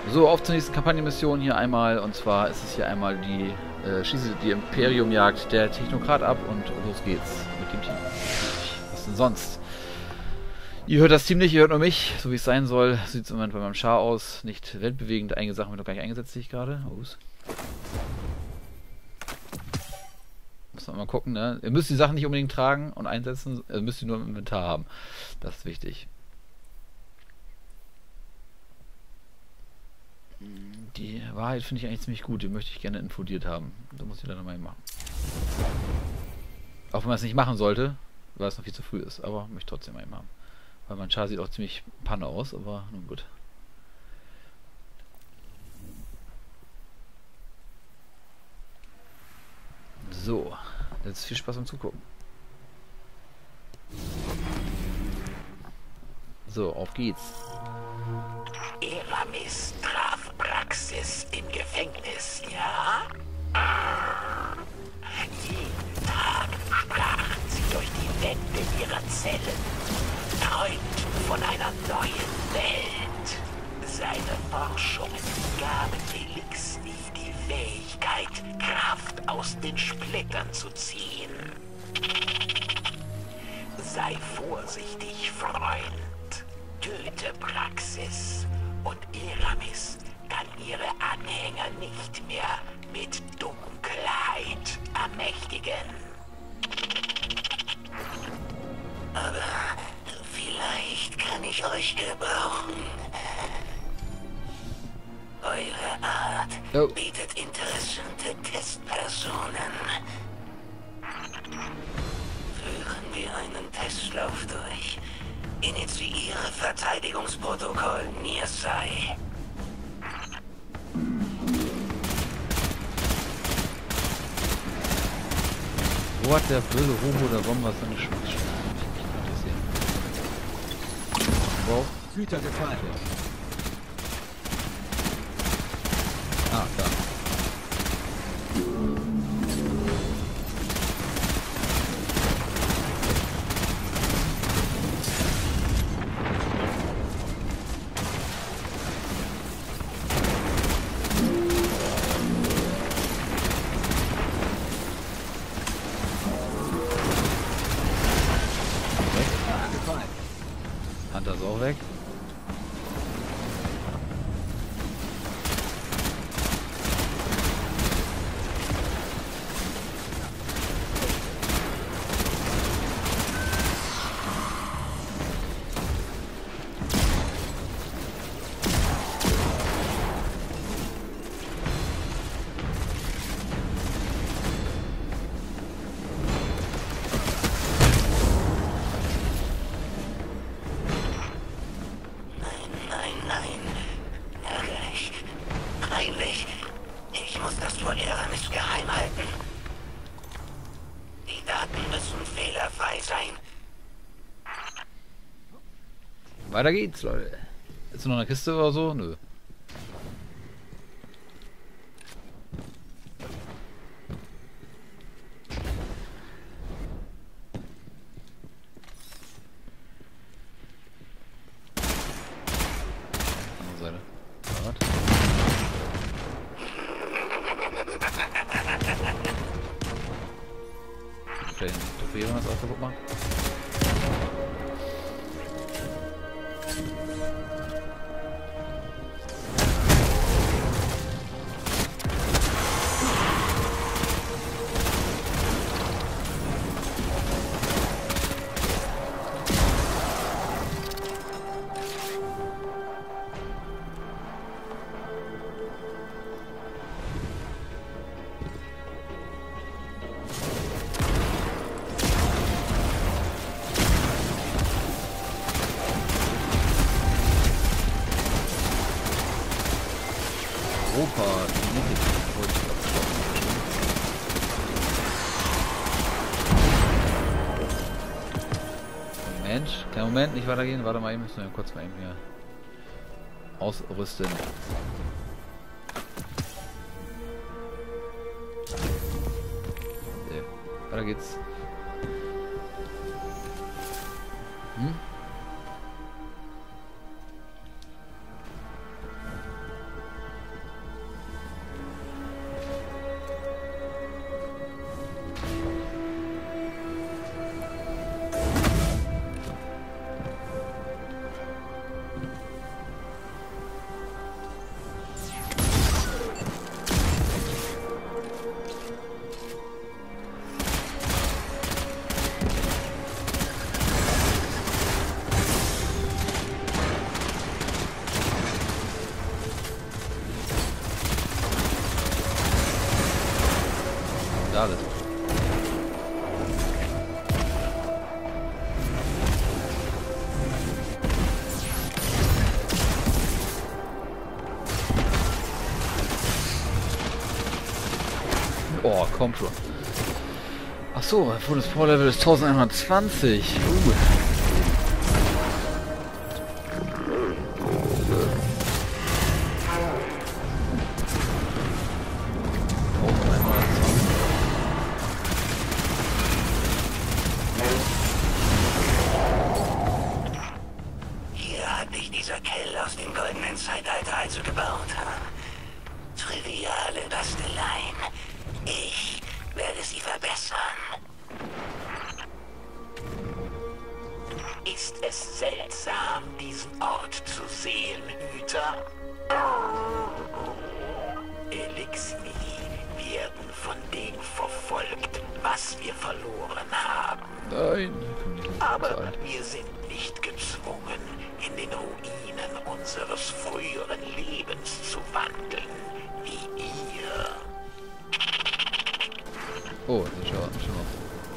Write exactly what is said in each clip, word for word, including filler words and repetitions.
So, auf zur nächsten Kampagnenmission hier einmal. Und zwar ist es hier einmal die äh, Schieße die Imperium-Jagd der Technokrat ab und los geht's mit dem Team. Was denn sonst? Ihr hört das Team nicht, ihr hört nur mich, so wie es sein soll. Sieht es im Moment bei meinem Char aus. Nicht weltbewegend. Einige Sachen wird noch gar nicht eingesetzt, sehe ich gerade. Aus. Muss man mal gucken, ne? Ihr müsst die Sachen nicht unbedingt tragen und einsetzen, ihr müsst sie nur im Inventar haben. Das ist wichtig. Die Wahrheit finde ich eigentlich ziemlich gut, die möchte ich gerne infodiert haben. Da muss ich dann nochmal machen. Auch wenn man es nicht machen sollte, weil es noch viel zu früh ist, aber möchte ich trotzdem mal haben. Weil mein Char sieht auch ziemlich Panne aus, aber nun gut. So, jetzt viel Spaß beim Zugucken. So, auf geht's. Eramis traf Praxis im Gefängnis, ja? Jeden Tag sprachen sie durch die Wände ihrer Zellen, träumten von einer neuen Welt. Seine Forschungen gaben Elixni die Fähigkeit, Kraft aus den Splittern zu ziehen. Sei vorsichtig, Freund. Töte Praxis und Eramis kann ihre Anhänger nicht mehr mit Dunkelheit ermächtigen. Aber vielleicht kann ich euch gebrauchen. Eure Art oh. bietet interessante Testpersonen. Führen wir einen Testlauf durch. Initiiere Verteidigungsprotokoll Nirsai. Wo hat der böse Robo oder Bomber seine Schwachstelle? Wow. Güter gefallen. Ah, da. Hunter ist auch weg. Ich muss das vor Eramis geheim halten. Die Daten müssen fehlerfrei sein. Weiter geht's, Leute. Ist noch eine Kiste oder so? Nö. Andere Seite. Fahrrad. Vielleicht Trophäen was auch kaputt machen. Europa, die Mitte, wollte ich abschlossen. Moment, kleinen Moment, nicht weitergehen, warte mal eben, müssen wir kurz mal eben hier ausrüsten. So, weiter geht's. Hm? da alles? Oh, komm schon. Ach so, das Power Level ist elfhundertzwanzig. Uh. Hier hat dich dieser Kell aus dem goldenen Zeitalter also gebaut. Triviale Basteleien. Ich werde sie verbessern. Ist es seltsam, diesen Ort zu sehen, Hüter? Elixir werden von dem verfolgt, was wir verloren haben. Nein. Aber wir sind nicht gezwungen, in den Ruinen unseres früheren Lebens zu wandeln, wie ihr. Oh, das schaut schon mal.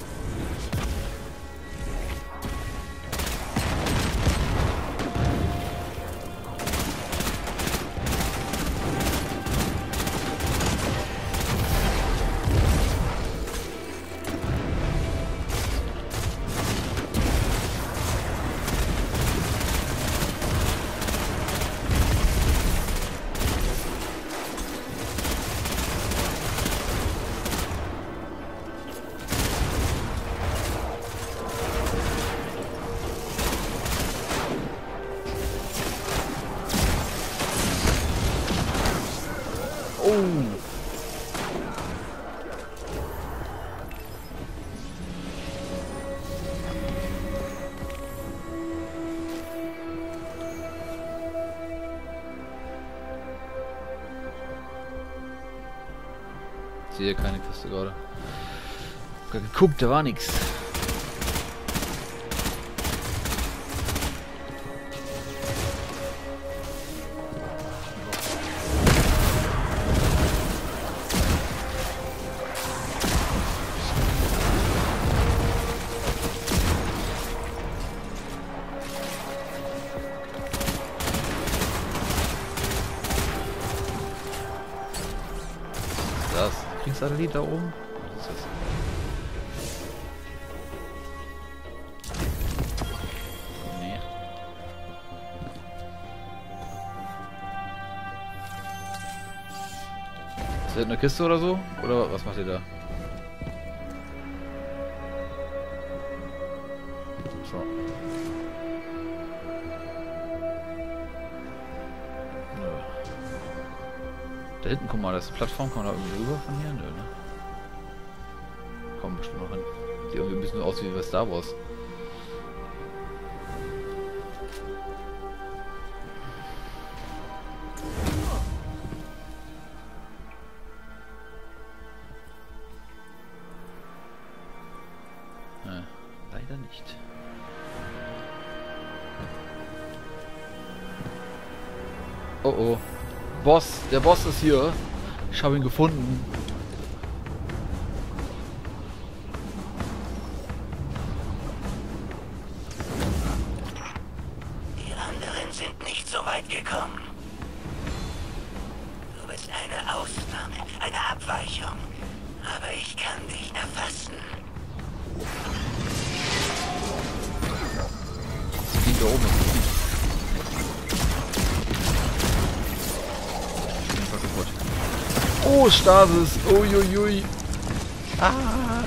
Ich sehe keine Kiste gerade. Ich hab geguckt, da war nichts. Das Kriegssatellit da oben? Was ist das? Nee. Ist das eine Kiste oder so? Oder was macht ihr da? So. Da hinten, guck mal, das ist eine Plattform, kann man da irgendwie rüber von hier? Nö, ne? Komm bestimmt noch hin. Sieht irgendwie ein bisschen aus wie bei Star Wars. Äh, leider nicht. Oh oh. Boss, der Boss ist hier. Ich habe ihn gefunden. Die anderen sind nicht so weit gekommen. Du bist eine Ausnahme, eine Abweichung. Aber ich kann dich erfassen. Die da oben. Oh, Stasis. Uiuiui. Ah.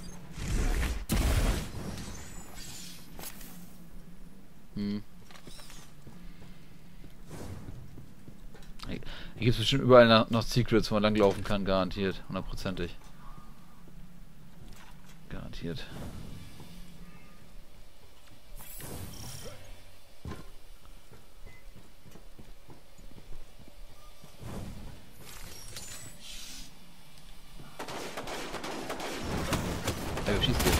Hm. Hier gibt es bestimmt überall noch Secrets, wo man langlaufen kann, garantiert. Hundertprozentig. Garantiert. Ja, wie schießt ihr?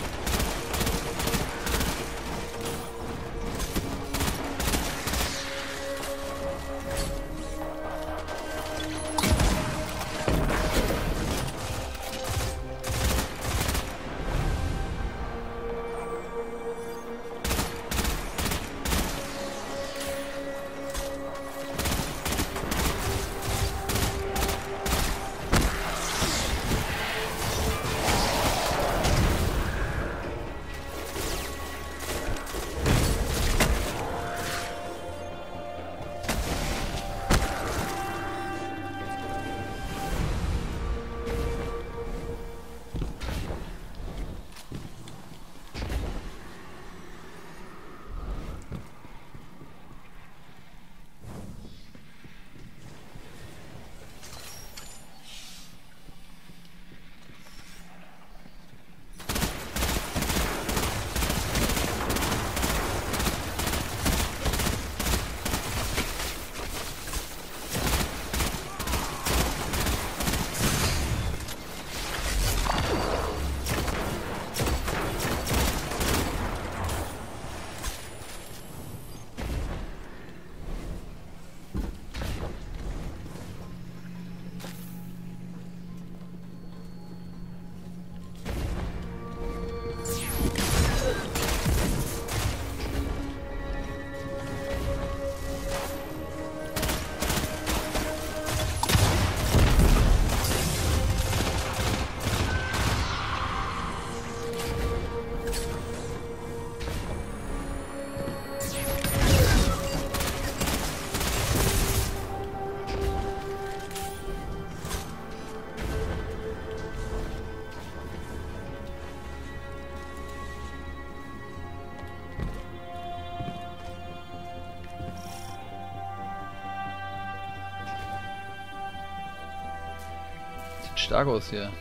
Stark aus hier.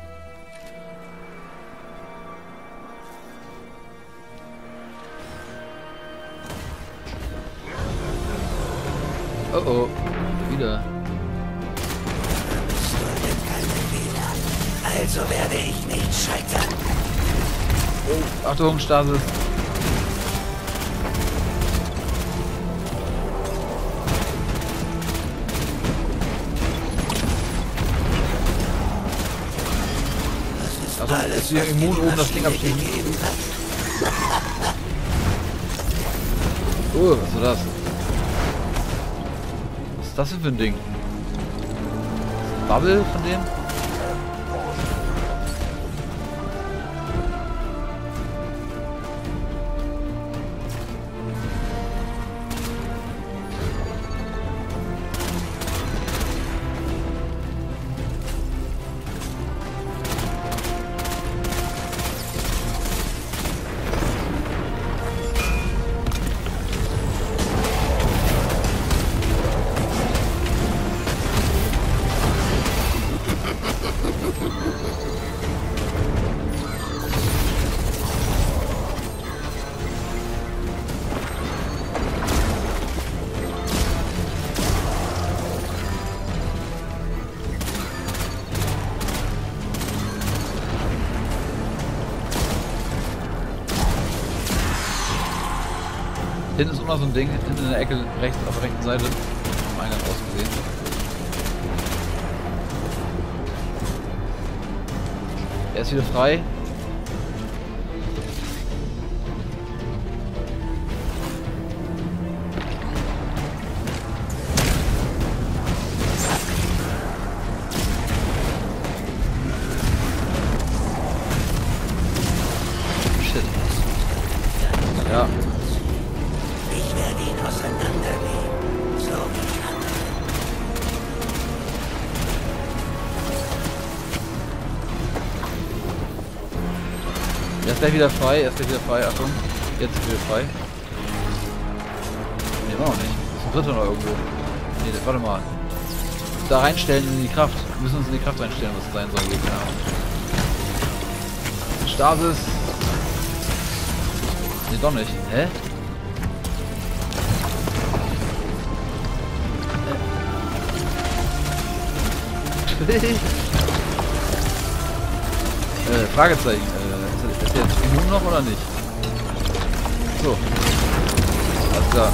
Oh oh, wieder. Also werde ich nicht scheitern. Oh, Achtung, Stasis. Also ist hier immun oben das Ding abschließen. Oh, was ist das? Was ist das denn für ein Ding? Ist das ein Bubble von dem? Hinten ist immer so ein Ding, hinten in der Ecke, rechts auf der rechten Seite. Vom Eingang aus gesehen. Er ist wieder frei. Shit. Ja. Er ist gleich wieder frei, er ist gleich wieder frei, Achtung. Jetzt ist er wieder frei. Ne, war noch nicht. Das ist ein dritter noch irgendwo. Ne, warte mal. da reinstellen in die Kraft. Wir müssen uns in die Kraft reinstellen, was es sein soll. Keine Ahnung. Stasis. Nee, doch nicht. Hä? äh, Fragezeichen. Äh, ist, ist der jetzt immun noch oder nicht? So. Alles klar.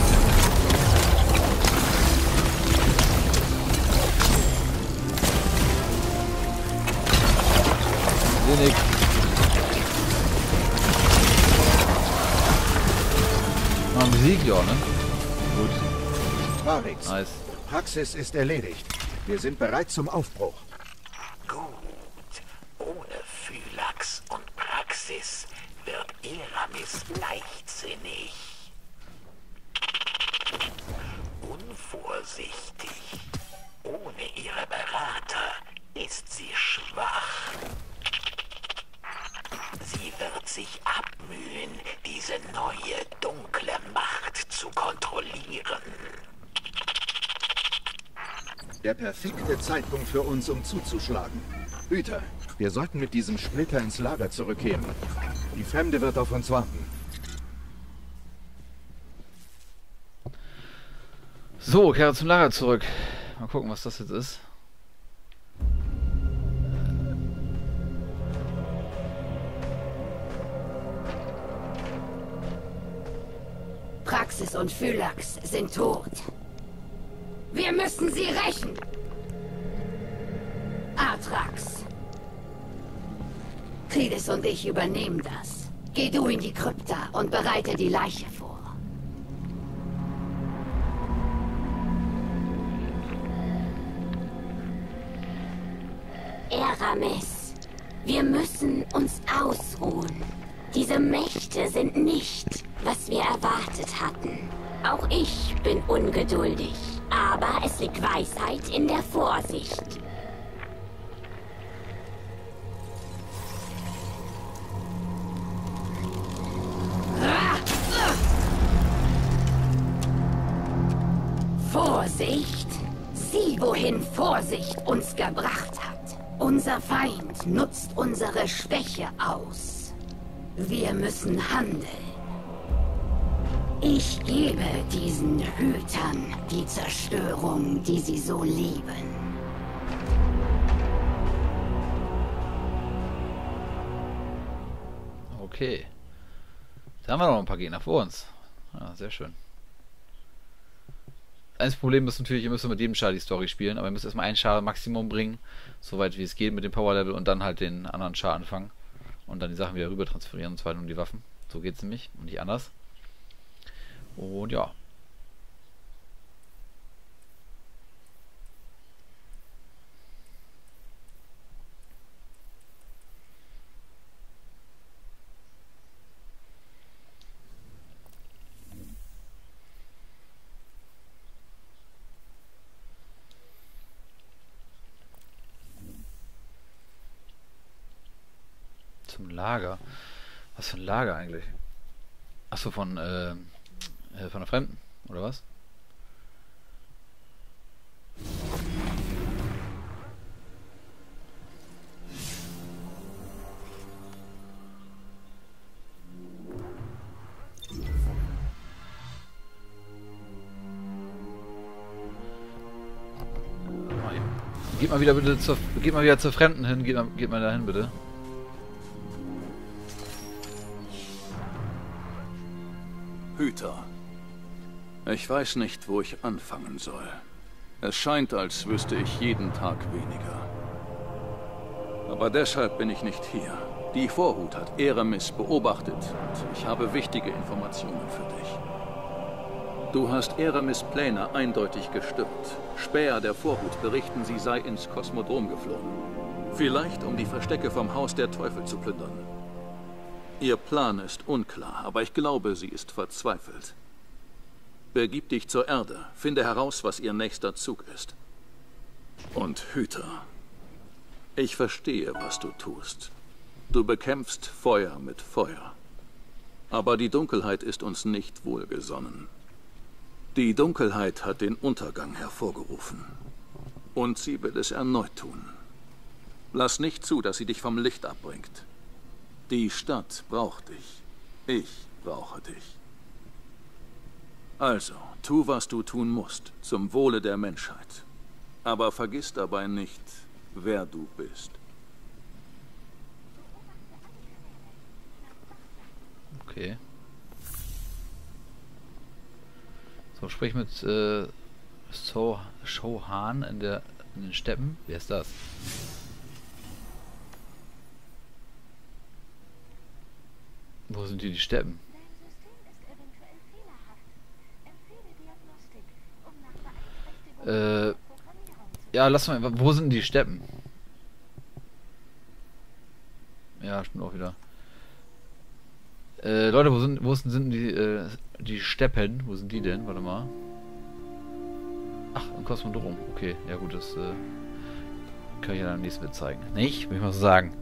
Wenig. Mal Musik, ja, ne? Gut. Varix. Nice. Praxis ist erledigt. Wir sind bereit zum Aufbruch. Gut. Ohne Phylax und Praxis wird Eramis leichtsinnig. Unvorsichtig. Ohne ihre Berater ist sie schwach. Sie wird sich abmühen, diese neue dunkle Macht zu kontrollieren. Der perfekte Zeitpunkt für uns, um zuzuschlagen. Hüter, wir sollten mit diesem Splitter ins Lager zurückkehren. Die Fremde wird auf uns warten. So, kehre zum Lager zurück. Mal gucken, was das jetzt ist. Praxis und Phylax sind tot. Wir müssen sie rächen. Atrax. Trides und ich übernehmen das. Geh du in die Krypta und bereite die Leiche vor. Eramis, wir müssen uns ausruhen. Diese Mächte sind nicht, was wir erwartet hatten. Auch ich bin ungeduldig, aber es liegt Weisheit in der Vorsicht. Vorsicht! Sieh, wohin Vorsicht uns gebracht hat. Unser Feind nutzt unsere Schwäche aus. Wir müssen handeln. Ich gebe diesen Hütern die Zerstörung, die sie so lieben. Okay. Da haben wir noch ein paar Gegner vor uns. Ja, sehr schön. Das Problem ist natürlich, ihr müsst mit jedem Char die Story spielen, aber ihr müsst erstmal einen Char Maximum bringen, soweit wie es geht mit dem Power Level und dann halt den anderen Char anfangen und dann die Sachen wieder rüber transferieren, und zwar nur die Waffen. So geht es nämlich und nicht anders. Und ja. Zum Lager. Was für ein Lager eigentlich? Achso, von, äh, von der Fremden, oder was? Geht mal wieder bitte zur, geht mal wieder zur Fremden hin, geht mal, geht mal dahin bitte. Hüter. Ich weiß nicht, wo ich anfangen soll. Es scheint, als wüsste ich jeden Tag weniger. Aber deshalb bin ich nicht hier. Die Vorhut hat Eramis beobachtet und ich habe wichtige Informationen für dich. Du hast Eramis Pläne eindeutig gestört. Späher der Vorhut berichten, sie sei ins Kosmodrom geflohen. Vielleicht, um die Verstecke vom Haus der Teufel zu plündern. Ihr Plan ist unklar, aber ich glaube, sie ist verzweifelt. Begib dich zur Erde, finde heraus, was ihr nächster Zug ist. Und Hüter, ich verstehe, was du tust. Du bekämpfst Feuer mit Feuer. Aber die Dunkelheit ist uns nicht wohlgesonnen. Die Dunkelheit hat den Untergang hervorgerufen. Und sie will es erneut tun. Lass nicht zu, dass sie dich vom Licht abbringt. Die Stadt braucht dich. Ich brauche dich. Also, tu, was du tun musst, zum Wohle der Menschheit. Aber vergiss dabei nicht, wer du bist. Okay. So, sprich mit äh, so Shohan in der in den Steppen. Wer ist das? Wo sind hier die Steppen? Äh, ja, lass mal. Wo sind die Steppen? Ja, stimmt auch wieder. Äh, Leute, wo sind, wo sind, sind die, äh, die Steppen? Wo sind die denn? Warte mal. Ach, im Kosmodrom. Okay, ja gut, das äh, kann ich ja dann am nächsten Mal zeigen. Nicht? Will ich mal so sagen.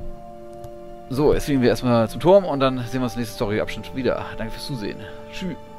So, jetzt fliegen wir erstmal zum Turm und dann sehen wir uns im nächsten Story-Abschnitt wieder. Danke fürs Zusehen. Tschüss.